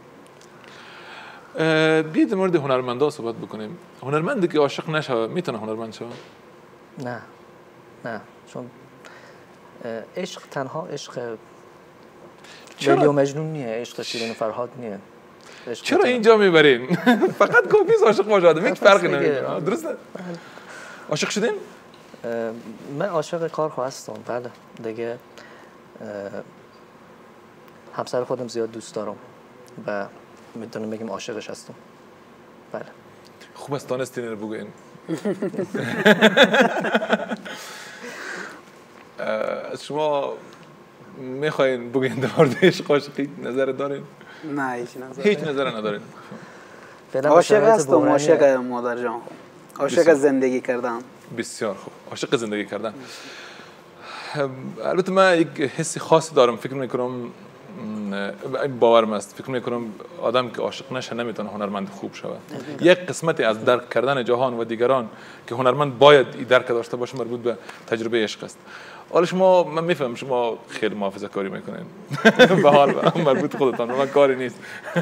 بیاید مورد هنرمندا صحبت بکنیم. هنرمندی که عاشق نشه میتونه هنرمند شه؟ نه نه، چون عشق تنها عشق لیلی و مجنون نیه، عشق شیرین و فرهاد نیه. چرا اینجا میبرین؟ فقط کافیست عاشق باشه آدم، هیچ فرقی نمیکنه. درسته؟ عاشق شدین؟ من عاشق کار هستم بله دیگه. همسر خودم زیاد دوست دارم و میتونم بگیم عاشقش هستم. بله خوب است دانستین رو بگوین. از شما میخواین بگین در مورد عشق عاشقی نظر دارین؟ نه هیچ نظر هیچ نظر ندارین. عاشق هستم، عاشق مادر جان، عاشق زندگی کردن. بسیار خوب، عاشق زندگی کردن. البته من یک حسی خاصی دارم، فکر میکنم باورم است، فکر میکنم آدم که عاشق نشه نمیتونه هنرمند خوب شود. یک قسمتی از درک کردن جهان و دیگران که هنرمند باید این درک داشته باشه مربوط به تجربه عشق است. حالا شما من میفهم شما خیلی محافظه کاری میکنین به حال مربوط خودتان، من کاری نیست.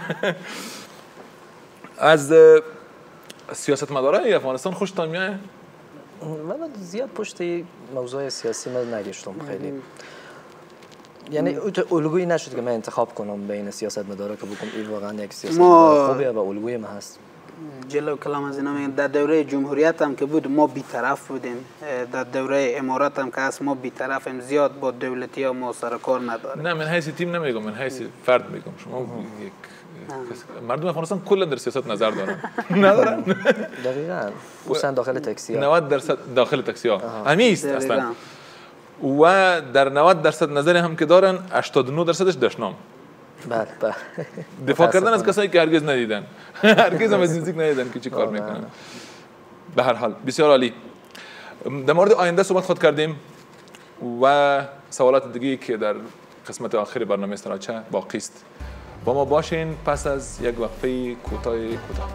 از سیاست مدارای افغانستان خوشتان میاد؟ من زیاد پشت موضوع سیاسی من نگشتم خیلی. یعنی الگویی نشد که من انتخاب کنم بین سیاست مدارا که بگم این واقعا یک سیاست مدار خوبه و الگوی من هست. جلو کلام از اینا میگن در دوره جمهوریت هم که بود ما بی‌طرف بودیم، در دوره امارات هم که هست ما بی‌طرفیم، زیاد با دولتی ها ما سر کار نداریم. نه من حیث تیم نمیگم، من حیث فرد میگم. شما یک مردم افغانستان کلا در سیاست نظر دارن ندارن؟ دقیقاً خصوصا داخل تاکسی ها نود درصد داخل تاکسی ها همیست اصلا، و در نود درصد نظر هم که دارن هشتاد و نه درصدش دشنام. بله بله. دفاع کردن از کسایی که هرگز ندیدن، هرگز هم از نزدیک ندیدن که چی کار میکنن. به هر حال بسیار عالی. در مورد آینده صحبت خود کردیم و سوالات دیگه که در قسمت آخر برنامه استراچه باقی است. با ما باشین پس از یک وقفه کوتاه کوتاه.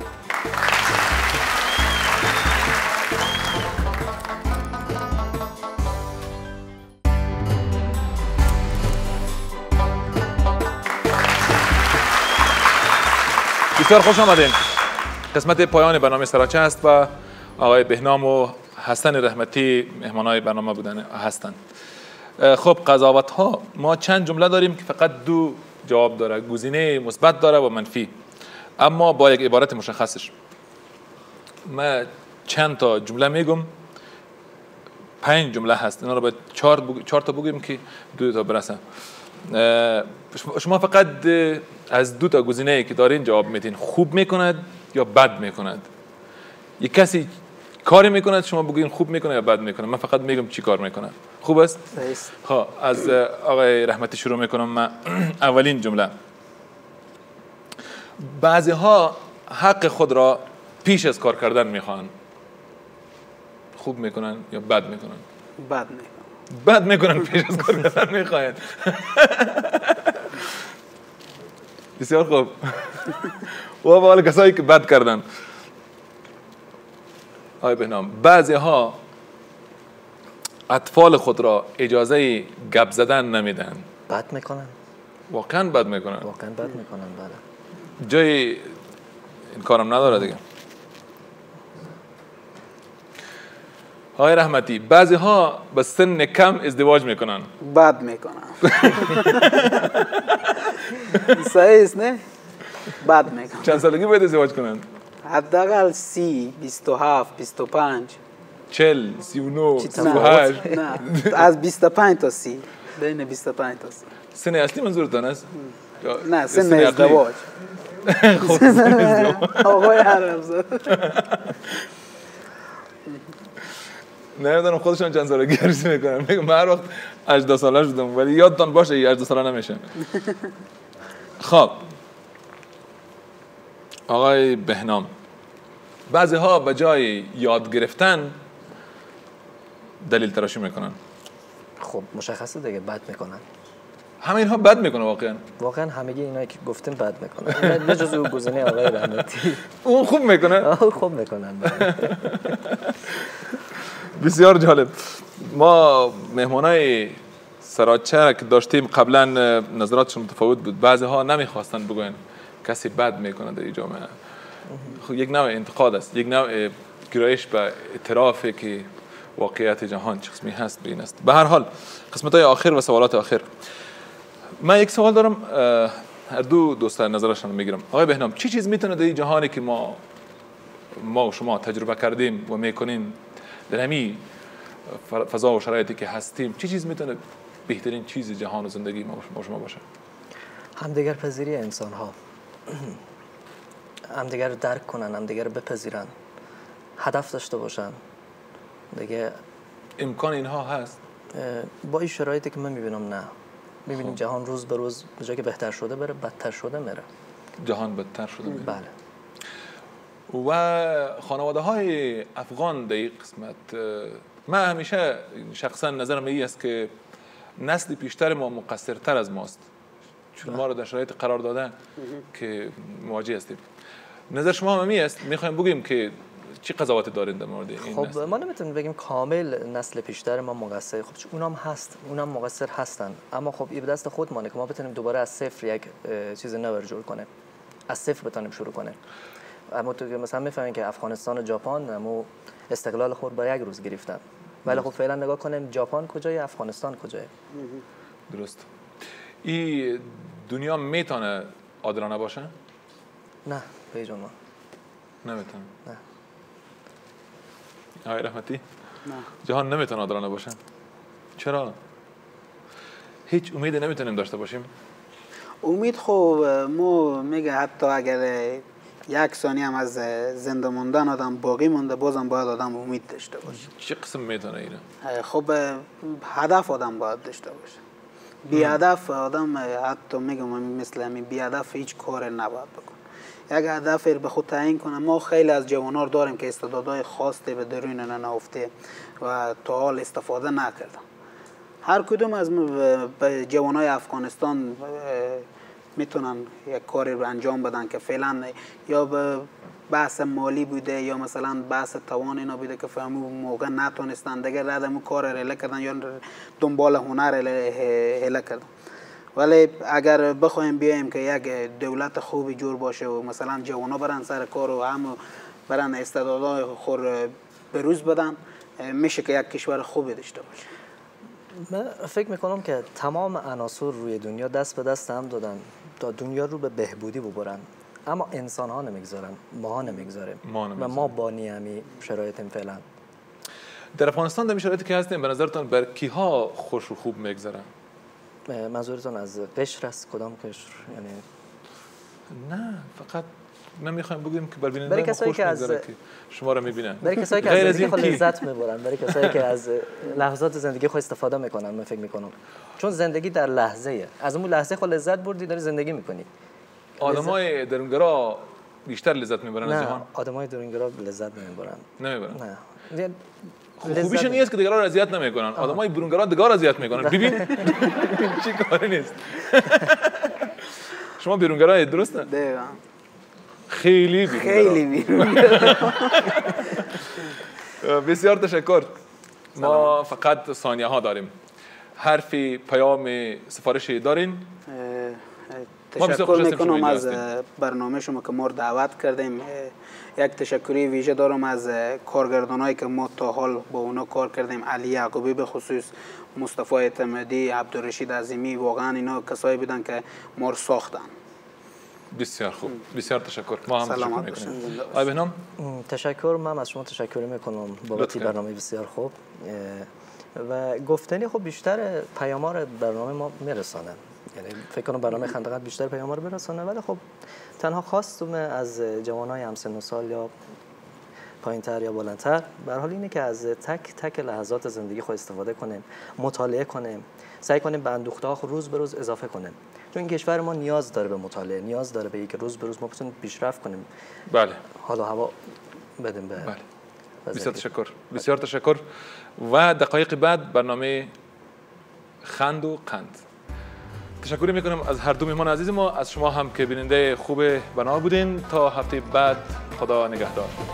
بسیار خوش آمدین. قسمت پایان برنامه استراچه است و آقای بهنام و حسن رحمتی مهمانای برنامه بودن هستند. خب قضاوت ها ما چند جمله داریم که فقط دو جواب داره، گزینه مثبت داره و منفی، اما با یک عبارت مشخصش. من چند تا جمله میگم، پنج جمله هست، اینا رو باید چهار بگ... چهار تا بگیم که دو تا برسه. شما فقط از دو تا گزینه که دارین جواب میدین، خوب میکند یا بد میکند. یک کسی کاری میکند شما بگین خوب میکنه یا بد میکنه، من فقط میگم چی کار میکنه. خوب است؟ خب از آقای رحمتی شروع میکنم. من اولین جمله، بعضی ها حق خود را پیش از کار کردن میخوان. خوب میکنن یا بد میکنن؟ بد میکنن. بد میکنن پیش از کار کردن میخواین. بسیار خوب. و با کسایی که بد کردن. آقای بهنام، بعضی ها اطفال خود را اجازه گپ زدن نمیدن. بد میکنن. واقعا بد میکنن. واقعا بد میکنن. بله. جای این کارم نداره دیگه. آقای رحمتی، بعضی ها به سن کم ازدواج میکنن. بد میکنن. صحیح است نه؟ بد میکنن. چند سالگی باید ازدواج کنن؟ حداقل سی، بیست و هفت، بیست و پنج. چل، سی و نو، سی و هشت. نه از بیست و پنج تا سی، بین بیست و پنج تا سی. سن اصلی منظورتان است؟ نه سن ازدواج. آقای عربزاده نمیدونم خودشون چند سالگی عروسی میکنن. میگم من هر وقت هجده ساله شدم، ولی یادتان باشه هجده ساله نمیشه. خب آقای بهنام، بعضی ها به جای یاد گرفتن دلیل تراشی میکنن. خب مشخصه دیگه بد میکنن. همه اینها بد میکنه واقعا. واقعا همگی اینا که گفتیم بد میکنن. به جز اون گزینه آقای رحمتی. اون خوب میکنه. آه خوب میکنن. بسیار جالب. ما مهمانای سراچه که داشتیم قبلا نظراتشون متفاوت بود. بعضی ها نمیخواستن بگوین کسی بد میکنه در این جامعه. خب یک نوع انتقاد است، یک نوع گرایش به اعترافی که واقعیت جهان چه قسمی هست به این است. به هر حال قسمت های آخر و سوالات آخر، من یک سوال دارم، هر دو دوستان نظرشون میگیرم. آقای بهنام، چی چیز میتونه در این جهانی که ما ما و شما تجربه کردیم و میکنیم در همین فضا و شرایطی که هستیم، چی چیز میتونه بهترین چیز جهان و زندگی ما و شما باشه؟ همدیگر پذیری انسان ها، همدیگر رو درک کنن، همدیگر رو بپذیرن، هدف داشته باشن دیگه. امکان اینها هست؟ با این شرایطی که من میبینم نه. میبینیم جهان روز به روز به جای که بهتر شده بره بدتر شده میره. جهان بدتر شده میره. بله. و خانواده های افغان در این قسمت، من همیشه شخصا نظرم این است که نسل پیشتر ما مقصرتر از ماست، چون ما رو در شرایط قرار دادن که مواجه هستیم. نظر شما هم است؟ میخوایم بگیم که چی قضاوت دارین در مورد این خب نسل؟ ما نمیتونیم بگیم کامل نسل پیشتر ما مقصر. خب چون اونام هست، اونام مقصر هستن، اما خب این به دست خودمانه که ما بتونیم دوباره از صفر یک چیز نو جور کنیم، از صفر بتونیم شروع کنیم. اما تو مثلا میفهمین که افغانستان و ژاپن همو استقلال خود با یک روز گرفتن، ولی خب فعلا نگاه کنیم ژاپن کجای، افغانستان کجای. درست. این دنیا میتونه عادلانه باشه؟ نه به جون ما. نمیتونن. نه. آقای رحمتی نه. جهان نمیتونه عادلانه باشه. چرا؟ هیچ امیدی نمیتونیم داشته باشیم. امید خب مو میگه حتی اگر یک ثانیه هم از زنده موندن آدم باقی مونده بازم باید آدم امید داشته باشه. چه قسم میتونه اینه؟ خب هدف آدم باید داشته باشه. بی هدف آدم حتی میگم مثل همین بی هدف هیچ کار نباید بکنه. یک هدف به خود تعیین کنه. ما خیلی از جوانان داریم که استعدادهای خاصی به درون نهفته و تا حال استفاده نکردن. هر کدوم از جوانای افغانستان میتونن یک کاری رو انجام بدن که فعلا یا به بحث مالی بوده یا مثلا بحث توان اینا بوده که فهمو موقع نتونستن دیگه ردمو کار رله کردن یا دنبال هنر رله کردن. ولی اگر بخوایم بیایم که یک دولت خوبی جور باشه و مثلا جوانا برن سر کار و هم برن استعدادهای خور بروز بدن میشه که یک کشور خوبی داشته باشه. من فکر میکنم که تمام عناصر روی دنیا دست به دست هم دادن تا دنیا رو به بهبودی ببرن، اما انسان ها نمیگذارن، ما نمیگذاریم و ما بانی همی شرایطیم فعلا. در افغانستان در شرایطی که هستیم به نظرتان بر کیها خوش و خوب میگذرن؟ منظورتون از قشر است؟ کدام قشر؟ یعنی نه فقط من میخوایم بگیم که بر برای کسایی که از که شما رو میبینن، برای کسایی که از زندگی خود لذت میبرن، برای کسایی که از لحظات زندگی خود استفاده میکنن. من فکر میکنم چون زندگی در لحظه ایه. از اون لحظه خود لذت بردی داری زندگی میکنی. آدمای درونگرا بیشتر لذت میبرن از جهان؟ نه آدمای درونگرا لذت نمیبرن. نمیبرن. نه خوبیش این است که دیگران را اذیت نمیکنن. آدمای برونگرا دیگران اذیت میکنن. ببین چی کاری نیست. شما بیرونگرای درسته؟ دقیقاً. خیلی بیرونگرا. خیلی بیرونگرا. بسیار تشکر. ما فقط ثانیه ها داریم. حرفی پیام سفارشی دارین؟ تشکر میکنم از برنامه شما که ما رو دعوت کردیم. یک تشکری ویژه دارم از کارگردانایی که ما تا حال با اونا کار کردیم، علی یعقوبی به خصوص، مصطفی اعتمادی، عبدالرشید عظیمی. واقعا اینا کسایی بودن که ما رو ساختن. بسیار خوب، بسیار تشکر. ما هم تشکر میکنیم. آقای بهنام تشکر. من از شما تشکر میکنم بابت برنامه بسیار خوب و گفتنی خوب بیشتر پیام‌ها برنامه ما میرسانه. یعنی فکر کنم برنامه خندقات بیشتر پیام‌ها رو برسانه، ولی خب تنها خواستم از جوانای همسن و سال یا پایین‌تر یا بلندتر به هر حال اینه که از تک تک لحظات زندگی خود استفاده کنیم، مطالعه کنیم، سعی کنیم به اندوخته‌ها روز به روز اضافه کنیم. چون کشور ما نیاز داره به مطالعه، نیاز داره به اینکه روز به روز ما بتونیم پیشرفت کنیم. بله. حالا هوا بدیم به بله. بسیار تشکر. بسیار تشکر. و دقایق بعد برنامه خند و قند. تشکر میکنم از هر دو مهمان عزیز ما، از شما هم که بیننده خوب برنامه بودین. تا هفته بعد، خدا نگهدار.